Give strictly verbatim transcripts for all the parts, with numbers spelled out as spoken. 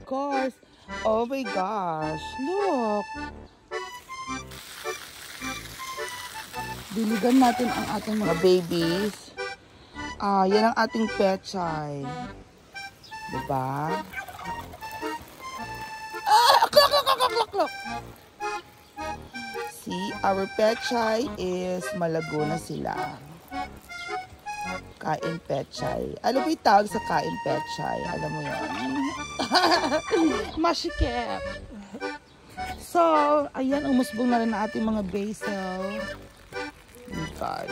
course. Oh my gosh. Look. Diligan natin ang ating mga babies. Ah, yan ang ating pechay. Diba? Ah! Klok, klok, klok, klok, klok. See, our pechay is malago na sila. Kain pechay. Ano ba yung tawag sa kain pechay? Alam mo yun? Masikip. So, ayan, umusbong na rin na ating mga basil. Oh God.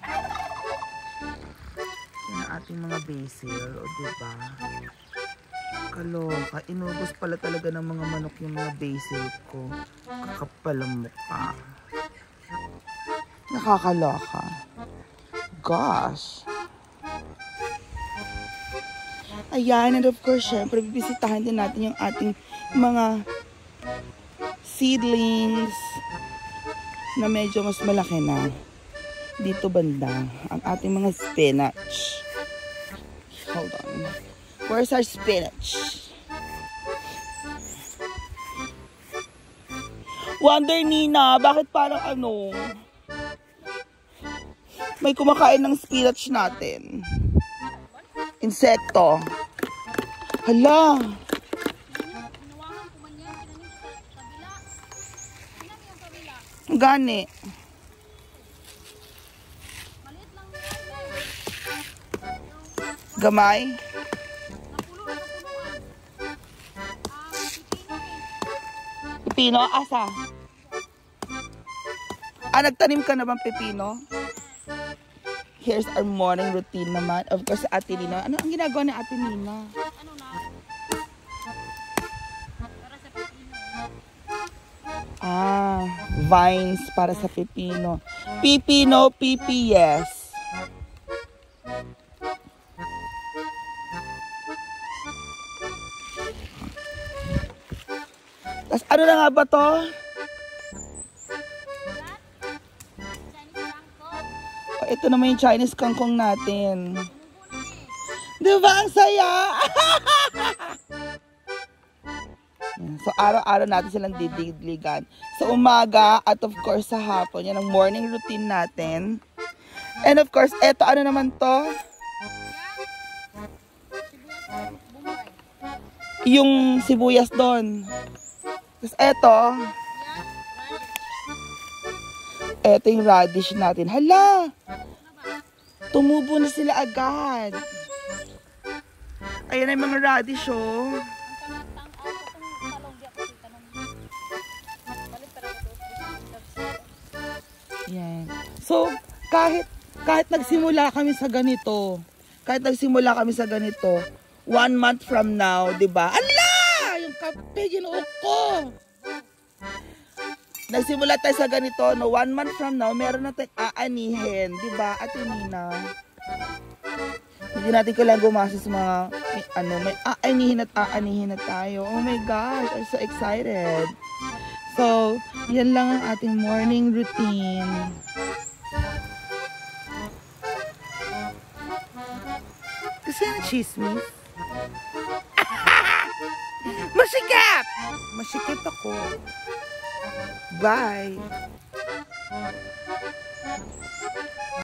Yan ang ating mga basil. O, diba? Kaloka. Inubos pala talaga ng mga manok yung mga basil ko. Kakapal ang mukha. Nakakaloka. Gosh. Ayan, and of course, syempre, bibisitahin din natin yung ating mga seedlings na medyo mas malaki na. Dito banda, ang ating mga spinach. Hold on. Where's our spinach? Wonder Nina, bakit parang ano? May kumakain ng spinach natin. Insekto. Hala. Gani. Gamay. Pipino, asa? Ah, nagtanim ka na bang pipino? Here's our morning routine naman. Of course, Ate Nina. Ano ang ginagawa ni Ate Nina? Ano na? Para sa pipino. Ah, vines para sa pipino. Pipino, pipi, yes. Tapos ano na nga ba to? Ito naman yung Chinese kangkong natin. Diba ang saya? So, araw-araw natin silang didiligan. Sa umaga at of course sa hapon. Yan ang morning routine natin. And of course, eto ano naman to? Yung sibuyas doon. Tapos eto. Eto yung radish natin. Hala! Tumubo na sila agad. Ayan ang mga radish, oh. Yan. So, kahit kahit nagsimula kami sa ganito, kahit nagsimula kami sa ganito, one month from now, 'di ba? Ala! Yung kape, ginuo ko. Nagsimula tayo sa ganito, no, one month from now, meron na tayong aanihin, di ba, Ate Nina? Hindi natin kailangan gumasa sa mga, may, ano, may aanihin at aanihin na tayo. Oh my gosh, I'm so excited. So, yan lang ang ating morning routine. Kasi na chismis. Masikip! Masikip ako. Bye.